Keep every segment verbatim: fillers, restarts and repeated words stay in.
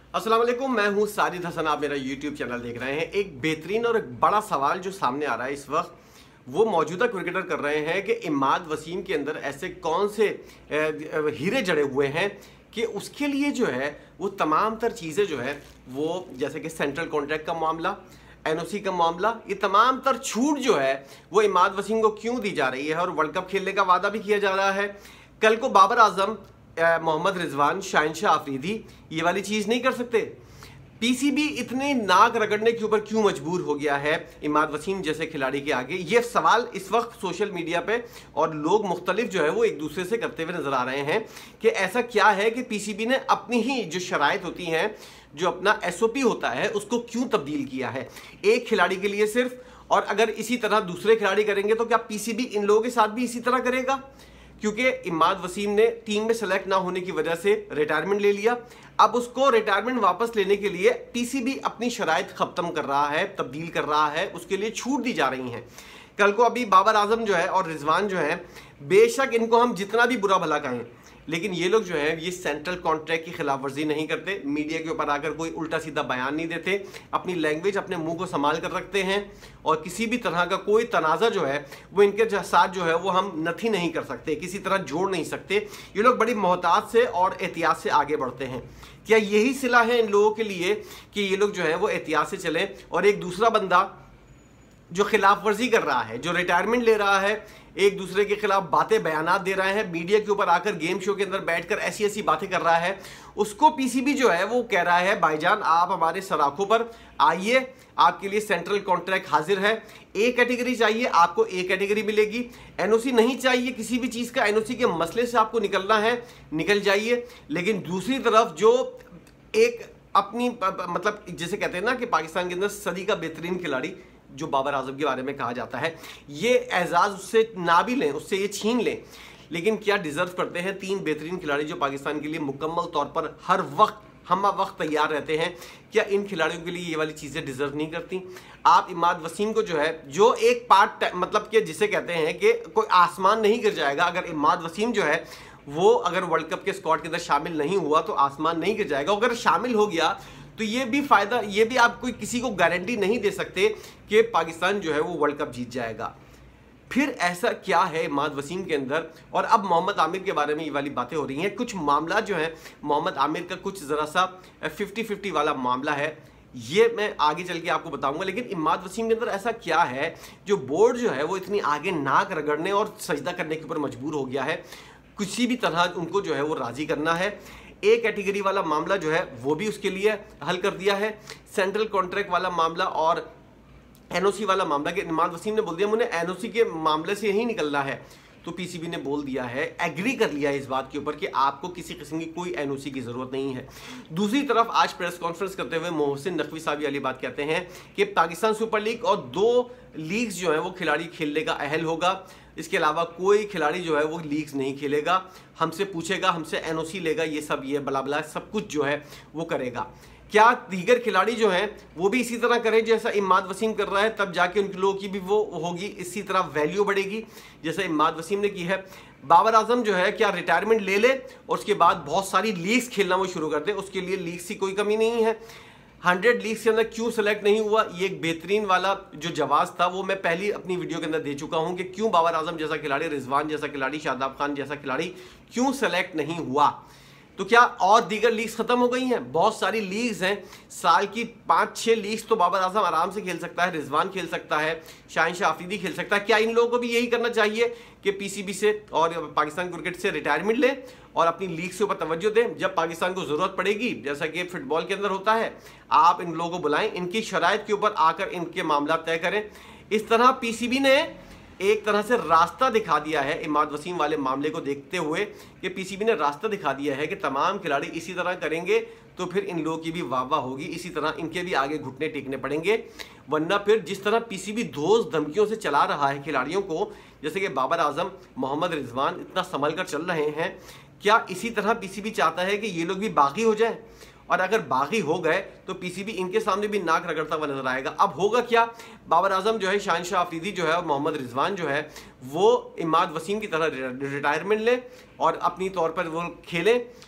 अस्सलाम वालेकुम, मैं हूं साजिद हसन। आप मेरा यूट्यूब चैनल देख रहे हैं। एक बेहतरीन और एक बड़ा सवाल जो सामने आ रहा है इस वक्त, वो मौजूदा क्रिकेटर कर रहे हैं कि इमाद वसीम के अंदर ऐसे कौन से हीरे जड़े हुए हैं कि उसके लिए जो है वो तमाम तर चीज़ें जो है वो, जैसे कि सेंट्रल कॉन्ट्रैक्ट का मामला, एनओसी का मामला, ये तमाम तर छूट जो है वो इमाद वसीम को क्यों दी जा रही है। और वर्ल्ड कप खेलने का वादा भी किया जा रहा है। कल को बाबर आजम, मोहम्मद रिजवान, शाहिनशाह आफरीदी ये वाली चीज़ नहीं कर सकते। पीसीबी इतने नाक रगड़ने के ऊपर क्यों मजबूर हो गया है इमाद वसीम जैसे खिलाड़ी के आगे? ये सवाल इस वक्त सोशल मीडिया पे और लोग मुख्तलिफ जो है वो एक दूसरे से करते हुए नजर आ रहे हैं कि ऐसा क्या है कि पीसीबी ने अपनी ही जो शराइत होती हैं, जो अपना एसओपी होता है, उसको क्यों तब्दील किया है एक खिलाड़ी के लिए सिर्फ। और अगर इसी तरह दूसरे खिलाड़ी करेंगे तो क्या पीसीबी इन लोगों के साथ भी इसी तरह करेगा? क्योंकि इमाद वसीम ने टीम में सेलेक्ट ना होने की वजह से रिटायरमेंट ले लिया। अब उसको रिटायरमेंट वापस लेने के लिए पीसीबी अपनी शराइत खत्म कर रहा है, तब्दील कर रहा है, उसके लिए छूट दी जा रही हैं। कल को अभी बाबर आजम जो है और रिजवान जो है, बेशक इनको हम जितना भी बुरा भला कहें, लेकिन ये लोग जो है ये सेंट्रल कॉन्ट्रैक्ट की खिलाफ वर्जी नहीं करते, मीडिया के ऊपर आकर कोई उल्टा सीधा बयान नहीं देते, अपनी लैंग्वेज अपने मुंह को संभाल कर रखते हैं और किसी भी तरह का कोई तनाज़ा जो है वो इनके साथ जो है वो हम नथी नहीं कर सकते, किसी तरह जोड़ नहीं सकते। ये लोग बड़ी मोहतात से और एहतियात से आगे बढ़ते हैं। क्या यही सिला है इन लोगों के लिए कि ये लोग जो है वो एहतियात से चलें और एक दूसरा बंदा जो खिलाफ वर्जी कर रहा है, जो रिटायरमेंट ले रहा है, एक दूसरे के खिलाफ बातें बयानात दे रहा है, मीडिया के ऊपर आकर गेम शो के अंदर बैठकर ऐसी ऐसी बातें कर रहा है, उसको पीसीबी जो है वो कह रहा है भाईजान आप हमारे सराखों पर आइए, आपके लिए सेंट्रल कॉन्ट्रैक्ट हाजिर है, ए कैटेगरी चाहिए आपको ए कैटेगरी मिलेगी, एनओसी नहीं चाहिए किसी भी चीज़ का, एनओसी के मसले से आपको निकलना है निकल जाइए। लेकिन दूसरी तरफ जो एक अपनी मतलब जिसे कहते हैं ना कि पाकिस्तान के अंदर सदी का बेहतरीन खिलाड़ी जो बाबर आजम के बारे में कहा जाता है, ये एजाज़ उससे ना भी लें, उससे ये छीन लें, लेकिन क्या डिज़र्व करते हैं तीन बेहतरीन खिलाड़ी जो पाकिस्तान के लिए मुकम्मल तौर पर हर वक्त हम वक्त तैयार रहते हैं? क्या इन खिलाड़ियों के लिए ये वाली चीज़ें डिज़र्व नहीं करती? आप इमाद वसीम को जो है, जो एक पार्ट मतलब कि जिसे कहते हैं कि कोई आसमान नहीं गिर जाएगा, अगर इमाद वसीम जो है वो अगर वर्ल्ड कप के स्क्वाड के अंदर शामिल नहीं हुआ तो आसमान नहीं गिर जाएगा। अगर शामिल हो गया तो ये भी फ़ायदा, ये भी आप कोई किसी को गारंटी नहीं दे सकते कि पाकिस्तान जो है वो वर्ल्ड कप जीत जाएगा। फिर ऐसा क्या है इमाद वसीम के अंदर? और अब मोहम्मद आमिर के बारे में ये वाली बातें हो रही हैं। कुछ मामला जो है मोहम्मद आमिर का कुछ ज़रा सा फिफ्टी फिफ्टी वाला मामला है, ये मैं आगे चल के आपको बताऊंगा। लेकिन इमाद वसीम के अंदर ऐसा क्या है जो बोर्ड जो है वो इतनी आगे नाक रगड़ने और सजदा करने के ऊपर मजबूर हो गया है? किसी भी तरह उनको जो है वो राज़ी करना है। ए कैटेगरी वाला मामला जो है वो भी उसके लिए हल कर दिया है। सेंट्रल कॉन्ट्रैक्ट वाला मामला और एनओसी वाला मामला, कि इमाद वसीम ने बोल दिया मुझे एनओसी के मामले से ही निकलना है, तो पीसीबी ने बोल दिया है, एग्री कर लिया है इस बात के ऊपर कि आपको किसी किस्म की कोई एनओसी की ज़रूरत नहीं है। दूसरी तरफ आज प्रेस कॉन्फ्रेंस करते हुए मोहसिन नकवी साहब वाली बात कहते हैं कि पाकिस्तान सुपर लीग और दो लीग्स जो है वो खिलाड़ी खेलने का अहल होगा, इसके अलावा कोई खिलाड़ी जो है वो लीग्स नहीं खेलेगा, हमसे पूछेगा, हमसे एनओसी लेगा, ये सब ये बला बला सब कुछ जो है वो करेगा। क्या दीगर खिलाड़ी जो हैं वो भी इसी तरह करें जैसा इमाद वसीम कर रहा है? तब जाके उन लोगों की भी वो होगी, इसी तरह वैल्यू बढ़ेगी जैसा इमाद वसीम ने की है। बाबर आजम जो है क्या रिटायरमेंट ले ले और उसके बाद बहुत सारी लीग्स खेलना वो शुरू कर दे? उसके लिए लीग्स की कोई कमी नहीं है। हंड्रेड लीग्स के अंदर क्यों सेलेक्ट नहीं हुआ? ये एक बेहतरीन वाला जो जवाब था वो मैं पहली अपनी वीडियो के अंदर दे चुका हूं कि क्यों बाबर आजम जैसा खिलाड़ी, रिजवान जैसा खिलाड़ी, शादाब खान जैसा खिलाड़ी क्यों सेलेक्ट नहीं हुआ। तो क्या और दीगर लीग्स खत्म हो गई हैं? बहुत सारी लीग्स हैं, साल की पाँच छः लीग्स तो बाबर आजम आराम से खेल सकता है, रिजवान खेल सकता है, शाहिनशाह आफरीदी खेल सकता है। क्या इन लोगों को भी यही करना चाहिए कि पीसीबी से और पाकिस्तान क्रिकेट से रिटायरमेंट ले और अपनी लीग से ऊपर तवज्जो दें? जब पाकिस्तान को ज़रूरत पड़ेगी, जैसा कि फुटबॉल के अंदर होता है, आप इन लोगों को बुलाएं, इनकी शराइत के ऊपर आकर इनके मामला तय करें। इस तरह पीसीबी ने एक तरह से रास्ता दिखा दिया है इमाद वसीम वाले मामले को देखते हुए कि पीसीबी ने रास्ता दिखा दिया है कि तमाम खिलाड़ी इसी तरह करेंगे तो फिर इन लोगों की भी वाह वाह होगी, इसी तरह इनके भी आगे घुटने टेकने पड़ेंगे। वरना फिर जिस तरह पीसीबी धोस धमकियों से चला रहा है खिलाड़ियों को, जैसे कि बाबर आजम, मोहम्मद रिजवान इतना संभल कर चल रहे हैं, क्या इसी तरह पीसीबी चाहता है कि ये लोग भी बागी हो जाए? और अगर बागी हो गए तो पीसीबी इनके सामने भी नाक रगड़ता हुआ नजर आएगा। अब होगा क्या? बाबर आजम जो है, शाहिनशाह आफरीदी जो है और मोहम्मद रिजवान जो है वो इमाद वसीम की तरह रिटायरमेंट लें और अपनी तौर पर वो खेलें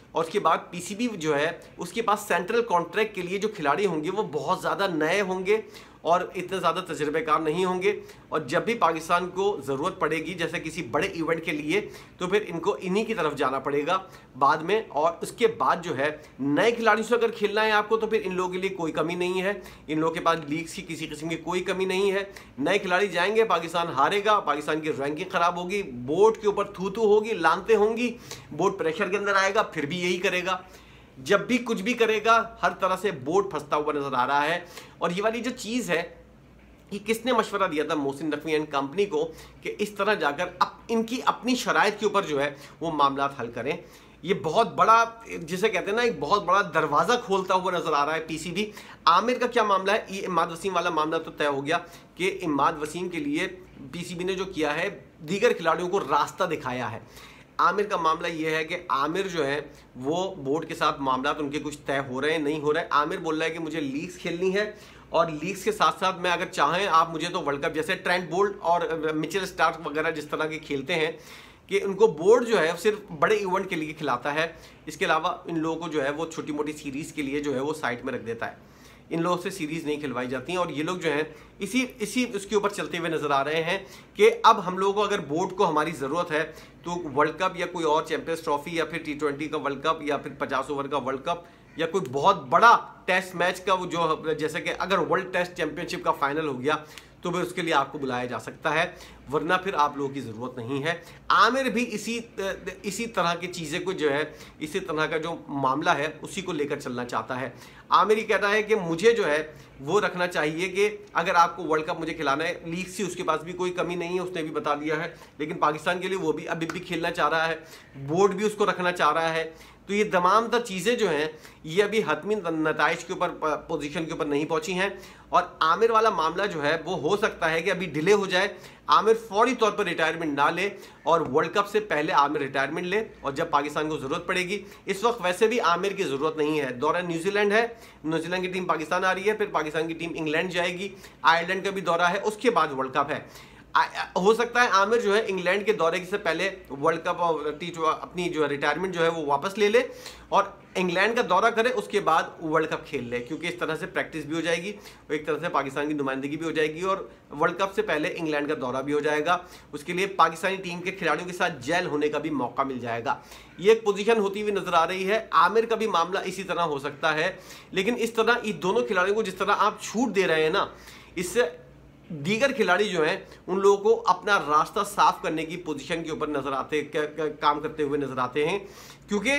और उसके बाद पीसीबी जो है उसके पास सेंट्रल कॉन्ट्रैक्ट के लिए जो खिलाड़ी होंगे वो बहुत ज़्यादा नए होंगे और इतने ज़्यादा तजर्बेकार नहीं होंगे, और जब भी पाकिस्तान को ज़रूरत पड़ेगी जैसे किसी बड़े इवेंट के लिए तो फिर इनको इन्हीं की तरफ जाना पड़ेगा बाद में। और उसके बाद जो है नए खिलाड़ियों से अगर खेलना है आपको तो फिर इन लोगों के लिए कोई कमी नहीं है, इन लोगों के पास लीग्स की किसी किस्म की कोई कमी नहीं है। नए खिलाड़ी जाएंगे, पाकिस्तान हारेगा, पाकिस्तान की रैंकिंग ख़राब होगी, बोर्ड के ऊपर थू थू होगी, लानते होंगी, बोर्ड प्रेशर के अंदर आएगा, फिर भी यही करेगा। जब भी कुछ भी करेगा हर तरह से बोर्ड फंसता हुआ नजर आ रहा है। और ये वाली जो चीज़ है कि किसने मशवरा दिया था मोहसिन नकवी एंड कंपनी को कि इस तरह जाकर अप, इनकी अपनी शराइत के ऊपर जो है वो मामला हल करें। ये बहुत बड़ा, जिसे कहते हैं ना, एक बहुत बड़ा दरवाज़ा खोलता हुआ नजर आ रहा है पीसीबी। आमिर का क्या मामला है, ये इमाद वसीम वाला मामला तो तय हो गया कि इमाद वसीम के लिए पीसीबी ने जो किया है दीगर खिलाड़ियों को रास्ता दिखाया है। आमिर का मामला ये है कि आमिर जो है वो बोर्ड के साथ मामला तो उनके कुछ तय हो रहे हैं, नहीं हो रहे हैं। आमिर बोल रहा है कि मुझे लीग्स खेलनी है और लीग्स के साथ साथ मैं अगर चाहें आप मुझे तो वर्ल्ड कप जैसे ट्रेंट बोल्ट और मिचेल स्टार्क वगैरह जिस तरह के खेलते हैं कि उनको बोर्ड जो है सिर्फ बड़े इवेंट के लिए खिलाता है, इसके अलावा इन लोगों को जो है वो छोटी मोटी सीरीज़ के लिए जो है वो साइड में रख देता है। इन लोगों से सीरीज़ नहीं खिलवाई जाती हैं और ये लोग जो हैं इसी इसी उसके ऊपर चलते हुए नज़र आ रहे हैं कि अब हम लोगों को अगर बोर्ड को हमारी ज़रूरत है तो वर्ल्ड कप या कोई और चैंपियंस ट्रॉफी या फिर टी ट्वेंटी का वर्ल्ड कप या फिर पचास ओवर का वर्ल्ड कप या कोई बहुत बड़ा टेस्ट मैच का वो जो, जैसे कि अगर वर्ल्ड टेस्ट चैंपियनशिप का फाइनल हो गया तो फिर उसके लिए आपको बुलाया जा सकता है, वरना फिर आप लोगों की ज़रूरत नहीं है। आमिर भी इसी इसी तरह की चीज़ें को जो है इसी तरह का जो मामला है उसी को लेकर चलना चाहता है। आमिर ही कहता है कि मुझे जो है वो रखना चाहिए कि अगर आपको वर्ल्ड कप मुझे खिलाना है, लीग से उसके पास भी कोई कमी नहीं है, उसने भी बता दिया है, लेकिन पाकिस्तान के लिए वो भी अभी भी खेलना चाह रहा है, बोर्ड भी उसको रखना चाह रहा है। तो ये तमाम तर चीज़ें जो हैं ये अभी हतमी नताइज के ऊपर पोजीशन के ऊपर नहीं पहुंची हैं और आमिर वाला मामला जो है वो हो सकता है कि अभी डिले हो जाए, आमिर फौरी तौर पर रिटायरमेंट ना ले और वर्ल्ड कप से पहले आमिर रिटायरमेंट ले और जब पाकिस्तान को ज़रूरत पड़ेगी, इस वक्त वैसे भी आमिर की ज़रूरत नहीं है। दौरा न्यूजीलैंड है, न्यूजीलैंड की टीम पाकिस्तान आ रही है, फिर पाकिस्तान की टीम इंग्लैंड जाएगी, आयरलैंड का भी दौरा है, उसके बाद वर्ल्ड कप है। आ, हो सकता है आमिर जो है इंग्लैंड के दौरे से पहले वर्ल्ड कप और टी अपनी जो है रिटायरमेंट जो है वो वापस ले ले और इंग्लैंड का दौरा करे, उसके बाद वर्ल्ड कप खेल ले, क्योंकि इस तरह से प्रैक्टिस भी हो जाएगी और एक तरह से पाकिस्तान की नुमाइंदगी भी हो जाएगी और वर्ल्ड कप से पहले इंग्लैंड का दौरा भी हो जाएगा। उसके लिए पाकिस्तानी टीम के खिलाड़ियों के साथ जेल होने का भी मौका मिल जाएगा। ये एक पोजीशन होती हुई नजर आ रही है। आमिर का भी मामला इसी तरह हो सकता है, लेकिन इस तरह इन दोनों खिलाड़ियों को जिस तरह आप छूट दे रहे हैं ना, इससे दीगर खिलाड़ी जो हैं उन लोगों को अपना रास्ता साफ करने की पोजीशन के ऊपर नजर आते काम करते हुए नजर आते हैं, क्योंकि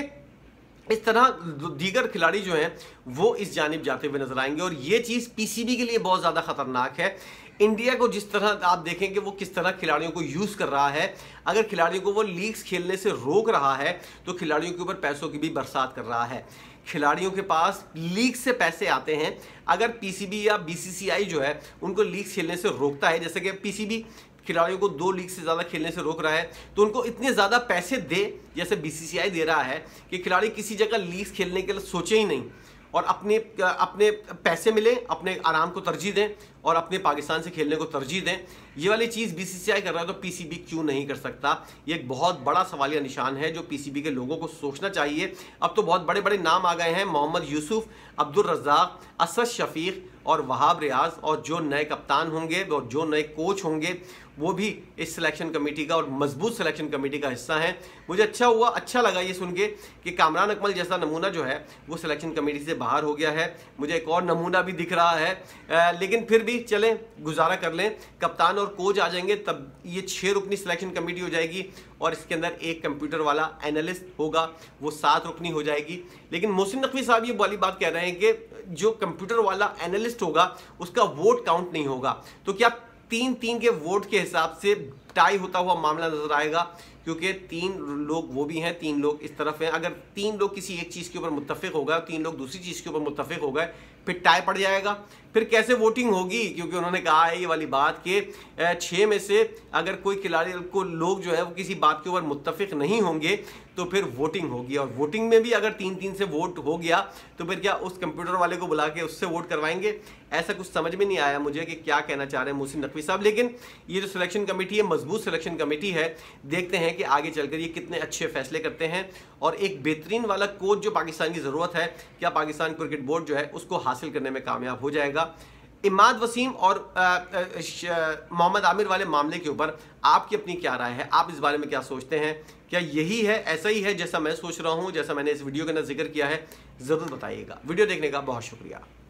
इस तरह दीगर खिलाड़ी जो हैं वो इस जानिब जाते हुए नजर आएंगे और ये चीज़ पीसीबी के लिए बहुत ज़्यादा खतरनाक है। इंडिया को जिस तरह आप देखें कि वो किस तरह खिलाड़ियों को यूज़ कर रहा है, अगर खिलाड़ियों को वो लीग्स खेलने से रोक रहा है तो खिलाड़ियों के ऊपर पैसों की भी बरसात कर रहा है। खिलाड़ियों के पास लीग से पैसे आते हैं, अगर पीसीबी या बीसीसीआई जो है उनको लीग खेलने से रोकता है, जैसे कि पीसीबी खिलाड़ियों को दो लीग से ज़्यादा खेलने से रोक रहा है तो उनको इतने ज़्यादा पैसे दे जैसे बीसीसीआई दे रहा है कि खिलाड़ी किसी जगह लीग खेलने के लिए सोचे ही नहीं और अपने अपने पैसे मिले, अपने आराम को तरजीह दें और अपने पाकिस्तान से खेलने को तरजीह दें। ये वाली चीज़ बीसीसीआई कर रहा है तो पीसीबी क्यों नहीं कर सकता? ये एक बहुत बड़ा सवालिया निशान है जो पीसीबी के लोगों को सोचना चाहिए। अब तो बहुत बड़े बड़े नाम आ गए हैं, मोहम्मद यूसुफ, अब्दुल रज़ाक, असद शफीक और वहाब रियाज, और जो नए कप्तान होंगे और जो नए कोच होंगे वो भी इस सिलेक्शन कमेटी का और मजबूत सिलेक्शन कमेटी का हिस्सा हैं। मुझे अच्छा हुआ, अच्छा लगा ये सुन के कि कामरान अकमल जैसा नमूना जो है वो सिलेक्शन कमेटी से बाहर हो गया है। मुझे एक और नमूना भी दिख रहा है, आ, लेकिन फिर भी चलें, गुजारा कर लें। कप्तान और कोच आ जाएंगे तब ये छः रुकनी सिलेक्शन कमेटी हो जाएगी और इसके अंदर एक कंप्यूटर वाला एनालिस्ट होगा, वो सात रुकनी हो जाएगी। लेकिन मोहसिन नकवी साहब ये वाली बात कह रहे हैं कि जो कंप्यूटर वाला एनालिस्ट होगा उसका वोट काउंट नहीं होगा, तो क्या तीन तीन के वोट के हिसाब से टाई होता हुआ मामला नजर आएगा? क्योंकि तीन लोग वो भी हैं, तीन लोग इस तरफ हैं। अगर तीन लोग किसी एक चीज़ के ऊपर मुत्तफिक हो गए, तीन लोग दूसरी चीज़ के ऊपर मुत्तफिक हो गए, फिर टाई पड़ जाएगा, फिर कैसे वोटिंग होगी? क्योंकि उन्होंने कहा है ये वाली बात कि छः में से अगर कोई खिलाड़ी को लोग जो है वो किसी बात के ऊपर मुत्तफिक नहीं होंगे तो फिर वोटिंग होगी, और वोटिंग में भी अगर तीन तीन से वोट हो गया तो फिर क्या उस कंप्यूटर वाले को बुला के उससे वोट करवाएंगे? ऐसा कुछ समझ में नहीं आया मुझे कि क्या कहना चाह रहे हैं मोहसिन नकवी साहब। लेकिन ये जो सिलेक्शन कमेटी है, मजबूत सिलेक्शन कमेटी है, देखते हैं कि आगे चलकर ये कितने अच्छे फैसले करते हैं, और एक बेहतरीन वाला कोच जो पाकिस्तान की ज़रूरत है, क्या पाकिस्तान क्रिकेट बोर्ड जो है उसको हासिल करने में कामयाब हो जाएगा। इमाद वसीम और मोहम्मद आमिर वाले मामले के ऊपर आपकी अपनी क्या राय है? आप इस बारे में क्या सोचते हैं? क्या यही है, ऐसा ही है जैसा मैं सोच रहा हूं, जैसा मैंने इस वीडियो के अंदर जिक्र किया है? ज़रूर बताइएगा। वीडियो देखने का बहुत शुक्रिया।